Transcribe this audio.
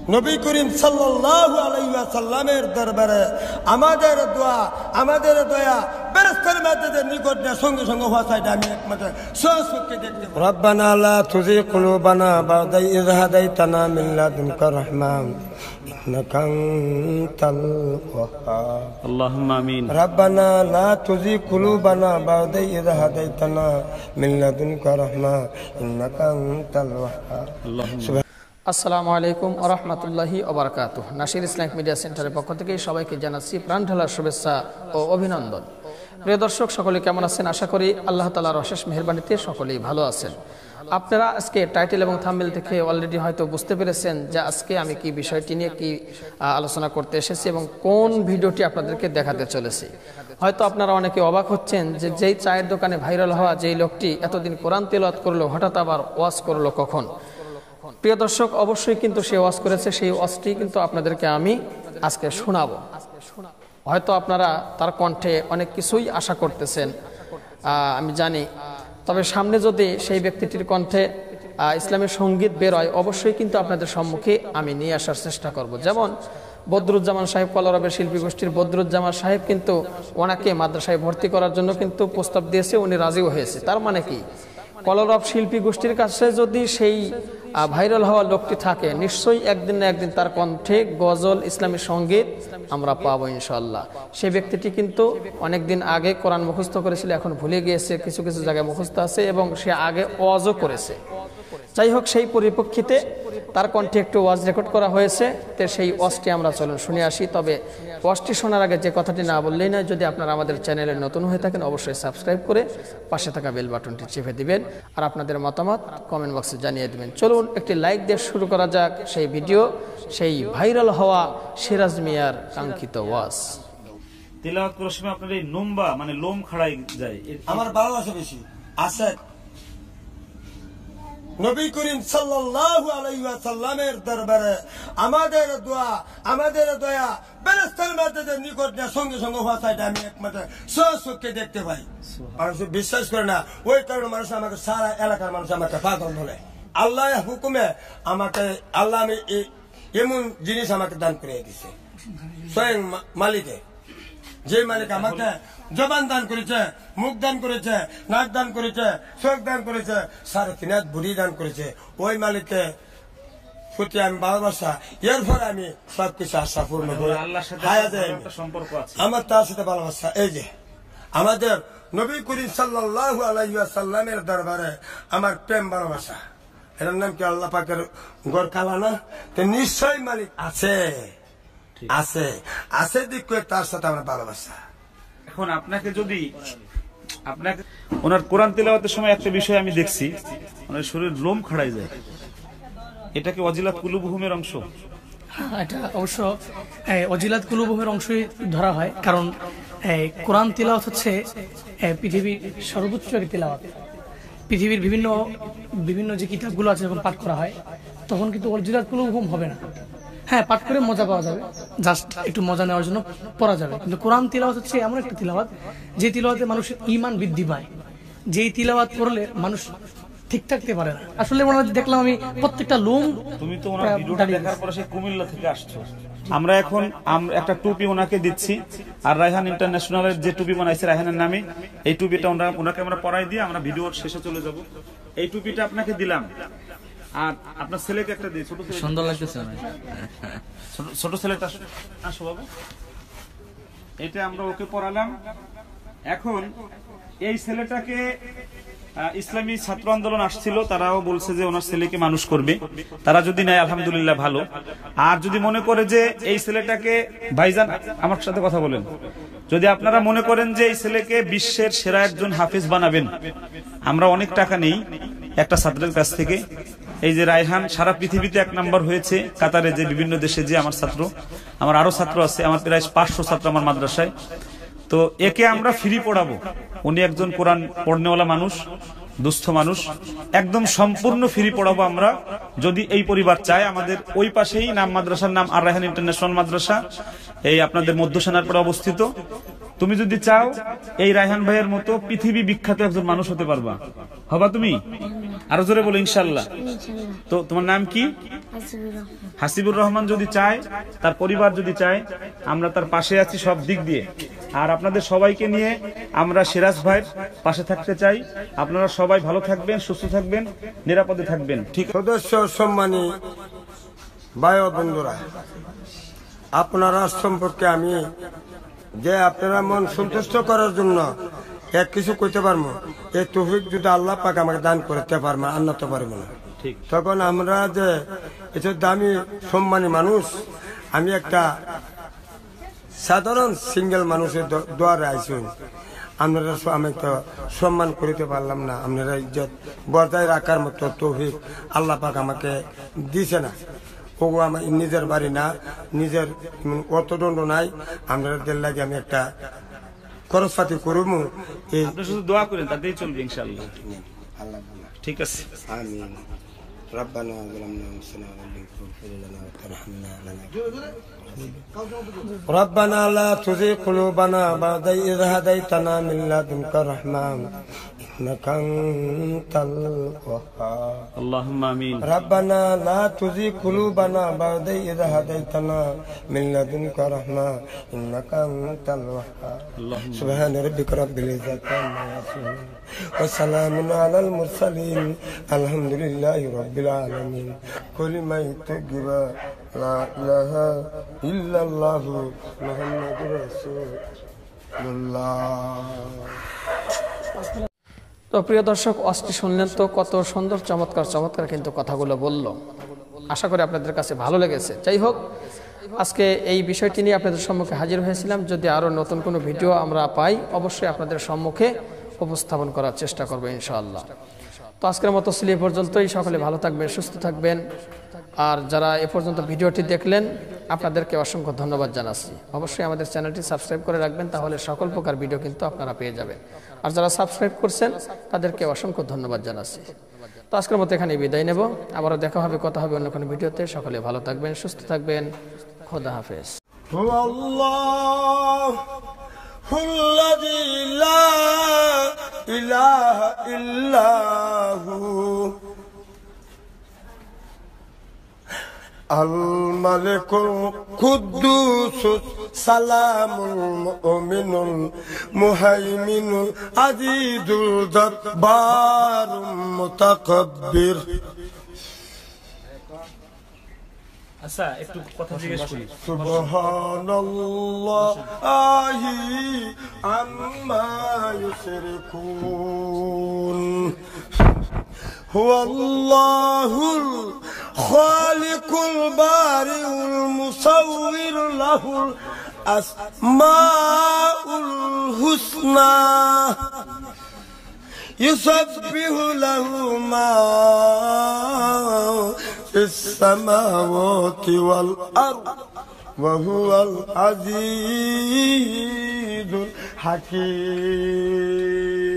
নবী করিম সাল্লাল্লাহু আলাইহি ওয়াসাল্লামের দরবারে আমাদের দোয়া, আমাদের দয়া ফেরেশতার মাধ্যমে নিকট না সঙ্গে সঙ্গে ওয়াসাইটা আমি একমাত্র সচক্ষে দেখতে পাই। রব্বানা লা তুযিগ কুলুবানা বা'দা ইয হাদাইতানা মিন লাদুনকা রাহমাহ ইন্নাকা আনতাল ওয়াহ্হাব। আল্লাহুম্মা আমিন। রব্বানা লা তুযিগ কুলুবানা বা'দা ইয হাদাইতানা মিন লাদুনকা রাহমাহ ইন্নাকা আনতাল ওয়াহ্হাব। আল্লাহুম্মা। আসসালামু আলাইকুম ওয়া রাহমাতুল্লাহি ওয়া বারাকাতুহু। নাসির ইসলামিক মিডিয়া সেন্টারের পক্ষ থেকে সবাইকে জানাচ্ছি প্রাণ ঢালার শুভেচ্ছা ও অভিনন্দন। প্রিয় দর্শক, সকলে কেমন আছেন? আশা করি আল্লাহ তাআলার অশেষ মেহেরবানিতে সকলেই ভালো আছেন। আপনারা আজকে টাইটেল এবং থাম্বনেল থেকে অলরেডি হয়তো বুঝতে পেরেছেন যে আজকে আমি কি বিষয়টি নিয়ে কি আলোচনা করতে এসেছি এবং কোন ভিডিওটি আপনাদেরকে দেখাতে চলেছি। হয়তো আপনারা অনেকে অবাক হচ্ছেন যে যেই চায়ের দোকানে ভাইরাল হওয়া যেই লোকটি এতদিন কোরআন তেলাওয়াত করলো, হঠাৎ আবার ওয়াজ করলো কখন? প্রিয় দর্শক, অবশ্যই কিন্তু সে ওয়াজ করেছে, সেই ওয়াজটি কিন্তু আপনাদেরকে আমি আজকে শোনাবো। হয়তো আপনারা তার কণ্ঠে অনেক কিছুই আশা করতেছেন, আমি জানি। তবে সামনে যদি সেই ব্যক্তিটির কণ্ঠে ইসলামের সঙ্গীত বেরোয়, অবশ্যই কিন্তু আপনাদের সম্মুখে আমি নিয়ে আসার চেষ্টা করব। যেমন বদরুজ্জামান সাহেব, কলরবের শিল্পী গোষ্ঠীর বদরুজ্জামান সাহেব কিন্তু ওনাকে মাদ্রাসায় ভর্তি করার জন্য কিন্তু প্রস্তাব দিয়েছে, উনি রাজিও হয়েছে। তার মানে কি, কলরব শিল্পী গোষ্ঠীর কাছে যদি সেই ভাইরাল হওয়া লোকটি থাকে, নিশ্চয়ই একদিন না একদিন তার কণ্ঠে গজল, ইসলামী সঙ্গীত আমরা পাবো ইনশাআল্লাহ। সেই ব্যক্তিটি কিন্তু অনেকদিন আগে কোরআন মুখস্থ করেছিল, এখন ভুলে গিয়েছে, কিছু কিছু জায়গায় মুখস্থ আছে এবং সে আগে ওয়াজও করেছে। যাই হোক, সেই পরিপ্রেক্ষিতে তার কণ্ঠে একটু ওয়াজ রেকর্ড করা হয়েছে, তো সেই ওয়াজটি আমরা চলুন শুনে আসি। তবে ওয়াজটি শোনার আগে যে কথাটি না বললেই নয়, যদি আপনারা আমাদের চ্যানেলে নতুন হয়ে থাকেন অবশ্যই সাবস্ক্রাইব করে পাশে থাকা বেল বাটনটি চেপে দিবেন আর আপনাদের মতামত কমেন্ট বক্সে জানিয়ে দিবেন। চলুন একটি লাইক দিয়ে শুরু করা যাক সেই ভিডিও, সেই ভাইরাল হওয়া সিরাজ মিয়ার কাঙ্ক্ষিত ওয়াজ। তেলাওয়াত করার সময় আপনার এই নম্বা মানে লোম খাড়াই যায়, আমার ভালোবাসা বেশি আছে। নবী করিম সাল্লাল্লাহু আলাইহি ওয়াসাল্লামের দরবারে আমাদের দোয়া, আমাদের দয়া ফেরেশতার মাধ্যমে নিকট না সঙ্গে সঙ্গে ওয়াসাইটা আমি একমাত্র সচক্ষে দেখতে পাই। মানুষ বিশ্বাস করে না, ওই কারণে মানুষ আমাকে, সারা এলাকার মানুষ আমাকে পাগল বলে। আল্লাহ হুকুমে আমাকে, আল্লাহ আমি এমন জিনিস আমাকে দান করে দিছে স্বয়ং মালিকে। যে মালিক আমাকে জবান দান করেছে, মুখ দান করেছে, নাক দান করেছে, চোখ দান করেছে, 3.5 বুড়ি দান করেছে, ওই মালিককে প্রতি আমি ভালোবাসা, এরপর আমি সবকিছু আশা পূর্ণ করে আমার তার সাথে ভালোবাসা। এই যে আমাদের নবী করিম সাল্লাল্লাহু আলাইহি ওয়াসাল্লামের দরবারে আমার প্রেম ভালোবাসা, এটার নাম কি আল্লাহ পাকের গড় কালা না? তো নিশ্চয় মালিক আছে, আছে, আছে দিক করে তার সাথে আমার ভালোবাসা। এখন আপনাকে যদি আপনাকে ওনার কোরআন তেলাওয়াতের সময় একটা বিষয় আমি দেখছি, ওনার শরীর লোম খাড়াই যায়, এটা কি ওয়াজিলাত কুলুবুহুমের অংশ? এটা অবশ্য ওয়াজিলাত কুলুবুহুমের অংশই ধরা হয়, কারণ কোরআন তেলাওয়াত হচ্ছে পৃথিবীর সর্বোচ্চ তেলাওয়াত। পৃথিবীর বিভিন্ন বিভিন্ন যে কিতাবগুলো আছে যখন পাঠ করা হয় তখন কিন্তু ওয়াজিলাত কুলুবুহুম হবে না। হ্যাঁ, পাঠ করে মজা পাওয়া যাবে, জাস্ট একটু মজা নেওয়ার জন্য পড়া যাবে। কিন্তু কোরআন তিলাওয়াত হচ্ছে এমন একটা তিলাওয়াত যে তিলাওয়াতে মানুষের ঈমান বৃদ্ধি পায়। যেই তিলাওয়াত করলে মানুষ ঠিক থাকতে পারে না। আসলে দেখলাম আমি প্রত্যেকটা লোম। তুমি তো ওনার ভিডিওটা দেখার পরে সে কুমিল্লা থেকে আসছো। আমরা এখন একটা টুপি ওনাকে দিচ্ছি, আর রায়হান ইন্টারন্যাশনালের যে টুপি বানাইছে রায়হানের নামে, এই টুপিটা ওনাকে আমরা পরাই দিয়ে আমরা ভিডিওর শেষে চলে যাব। এই টুপিটা আপনাকে দিলাম, আর আপনার ছেলেকে একটা দিই। সুন্দর লাগতেছে, ছোট ছেলেটা আসো বাবু, এটা আমরা ওকে পড়ালাম। এখন এই ছেলেটাকে ইসলামী ছাত্র আন্দোলন আসছিল, তারাও বলছে যে ওনার ছেলেকে মানুষ করবে, তারা যদি নেয় আলহামদুলিল্লাহ ভালো। আর যদি মনে করে যে এই ছেলেটাকে, ভাইজান আমার সাথে কথা বলেন, যদি আপনারা মনে করেন যে এই ছেলেকে বিশ্বের সেরা একজন হাফেজ বানাবেন, আমরা অনেক টাকা নেই একটা ছাত্রের কাছ থেকে। এই যে রায়হান সারা পৃথিবীতে 1 নম্বর হয়েছে, কাতারে যে বিভিন্ন দেশে যে আমার ছাত্র, আমার আরো ছাত্র আছে, আমার প্রায় 500 ছাত্র আমার মাদ্রাসায়। তো একে আমরা ফ্রি পড়াবো। উনি একজন কোরআন পড়নেওয়ালা মানুষ, দুস্থ মানুষ, একদম সম্পূর্ণ ফ্রি পড়াবো আমরা। যদি এই পরিবার চায়, আমাদের ওই পাশেই নাম মাদ্রাসার নাম আর রায়হান ইন্টারন্যাশনাল মাদ্রাসা, এই আপনাদের মধ্য সেনারপুরে অবস্থিত। তুমি যদি চাও এই রায়হান ভাইয়ের মতো পৃথিবী বিখ্যাত একজন মানুষ হতে পারবা, হবা তুমি? আরো জোরে বলো ইনশাআল্লাহ। তো তোমার নাম কি? হাসিবুর রহমান যদি চায়, তার পরিবার যদি চায়, আমরা তার পাশে আছি সব দিক দিয়ে। আর আপনাদের সবাইকে নিয়ে আমরা সিরাজ ভাইয়ের পাশে থাকতে চাই। আপনারা সবাই ভালো থাকবেন, সুস্থ থাকবেন, নিরাপদে থাকবেন। ঠিক সদস্য সম্মানী ভাই ও বন্ধুরা, আপনারা সম্পর্কে আমি যে আপনারা মন সন্তুষ্ট করার জন্য এক কিছু কইতে পারবো, এই তৌফিক যদি আল্লাহ পাক আমাকে দান করতে পারবো, আনতে পারবো না। ঠিক। তখন আমরা যে এসব দামি সম্মানী মানুষ, আমি একটা সাধারণ সিঙ্গেল মানুষের দ্বারে আইসি, আপনারা আমি তো সম্মান করিতে পারলাম না। আপনারা ইজ্জত বজায় রাখার মতো তৌফিক আল্লাহ পাক আমাকে দিছে না। ওগো আমার নিজের বাড়ি না, নিজের অর্থদণ্ড নাই, আপনাদের লাগে আমি একটা খরচপাতি করবো। আপনি শুধু দোয়া করেন, তাতেই চলবে ইনশাআল্লাহ। ঠিক আছে। আমিন। ربنا ظلمنا انفسنا وان لم تغفر لنا وترحمنا ربنا لا تزغ قلوبنا بعد إذ هديتنا من لدنك رحمة إنك أنت الوهاب اللهم آمين. ربنا لا تزغ قلوبنا بعد إذ هديتنا من لدنك رحمة إنك أنت الوهاب سبحان ربك رب العزة عما يصفون وسلام على المرسلين الحمد لله رب العالمين كل ما يتقب لا إله إلا الله محمد رسول الله. তো প্রিয় দর্শক, অস্টি শুনলেন তো, কত সুন্দর চমৎকার কিন্তু কথাগুলো বলল। আশা করি আপনাদের কাছে ভালো লেগেছে। যাই হোক, আজকে এই বিষয়টি নিয়ে আপনাদের সম্মুখে হাজির হয়েছিলাম। যদি আরও নতুন কোনো ভিডিও আমরা পাই, অবশ্যই আপনাদের সম্মুখে উপস্থাপন করার চেষ্টা করবো ইনশাআল্লাহ। তো আজকের মতো ছিল এ পর্যন্তই। সকলে ভালো থাকবেন, সুস্থ থাকবেন। আর যারা এ পর্যন্ত ভিডিওটি দেখলেন, আপনাদেরকে অসংখ্য ধন্যবাদ জানাচ্ছি। অবশ্যই আমাদের চ্যানেলটি সাবস্ক্রাইব করে রাখবেন, তাহলে সকল প্রকার ভিডিও কিন্তু আপনারা পেয়ে যাবেন। আর যারা সাবস্ক্রাইব করছেন, তাদেরকে অসংখ্য ধন্যবাদ জানাচ্ছি। তো আজকের মতো এখানে বিদায় নেব। আবারও দেখা হবে, কথা হবে অন্য কোনো ভিডিওতে। সকলে ভালো থাকবেন, সুস্থ থাকবেন। খোদা হাফেজ। الذي لا إله إلا هو الملك القدوس السلام المؤمن المهيمن العزيز الجبار المتكبر. আচ্ছা, একটু কথা জিজ্ঞেস করি। সুবহানাল্লাহি আম্মা ইউশরিকুন হুয়াল্লাহুল খালিকুল বারিউল মুসাউবির লাহুল আসমাউল হুসনা يسبح له ما في السماوات والأرض وهو العزيز الحكيم.